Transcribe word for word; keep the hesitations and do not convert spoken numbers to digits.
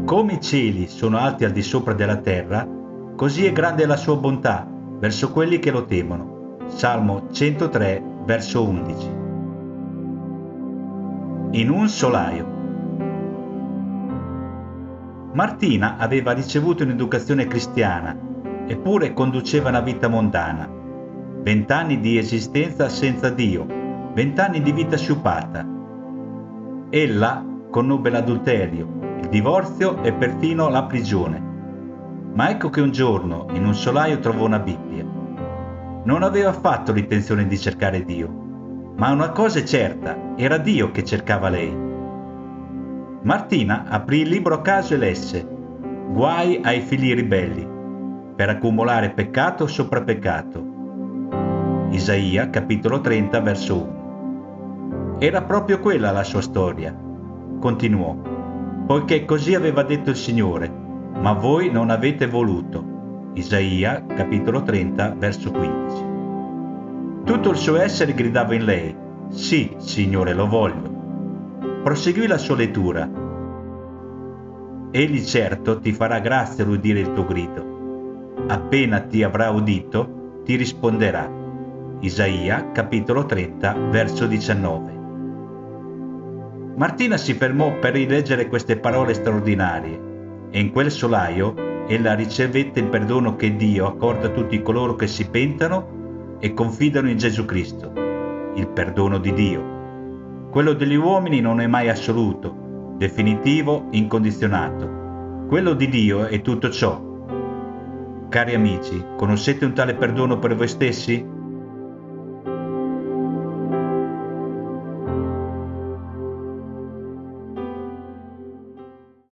Come i cieli sono alti al di sopra della terra, così è grande la sua bontà verso quelli che lo temono. Salmo centotré, verso undici. In un solaio. Martina aveva ricevuto un'educazione cristiana, eppure conduceva una vita mondana. Vent'anni di esistenza senza Dio, vent'anni di vita sciupata. Ella conobbe l'adulterio, il divorzio e perfino la prigione. Ma ecco che un giorno in un solaio trovò una Bibbia. Non aveva affatto l'intenzione di cercare Dio, ma una cosa è certa, era Dio che cercava lei. Martina aprì il libro a caso e lesse: guai ai figli ribelli, per accumulare peccato sopra peccato. Isaia, capitolo trenta, verso uno. Era proprio quella la sua storia. Continuò: poiché così aveva detto il Signore, ma voi non avete voluto. Isaia, capitolo trenta, verso quindici. Tutto il suo essere gridava in lei: sì, Signore, lo voglio. Proseguì la sua lettura. Egli certo ti farà grazia all'udire il tuo grido. Appena ti avrà udito, ti risponderà. Isaia, capitolo trenta, verso diciannove. Martina si fermò per rileggere queste parole straordinarie, e in quel solaio ella ricevette il perdono che Dio accorda a tutti coloro che si pentano e confidano in Gesù Cristo. Il perdono di Dio. Quello degli uomini non è mai assoluto, definitivo, incondizionato. Quello di Dio è tutto ciò. Cari amici, conoscete un tale perdono per voi stessi?